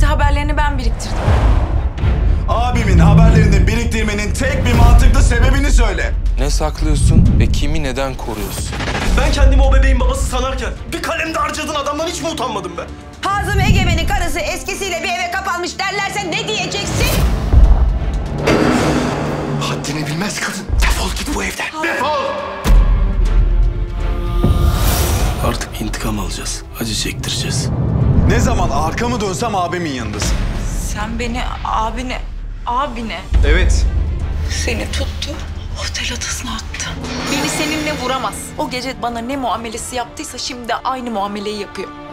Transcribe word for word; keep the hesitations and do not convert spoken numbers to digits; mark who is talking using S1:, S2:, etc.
S1: haberlerini ben biriktirdim.
S2: Abimin haberlerini biriktirmenin tek bir mantıklı sebebini söyle.
S3: Ne saklıyorsun ve kimi neden koruyorsun?
S4: Ben kendimi o bebeğin babası sanarken bir kalemde harcadığın adamdan hiç mi utanmadım be?
S5: Hazım Egemen'in karısı eskisiyle bir eve kapanmış derlerse ne diyeceksin?
S4: Haddini bilmez kadın. Defol git bu evden. Defol!
S6: Artık intikam alacağız. Acı çektireceğiz.
S2: Ne zaman arkamı dönsem abimin yanındasın.
S1: Sen beni abine, abine
S2: Evet.
S1: seni tuttu, otel odasına attı. Beni seninle vuramaz. O gece bana ne muamelesi yaptıysa şimdi de aynı muameleyi yapıyor.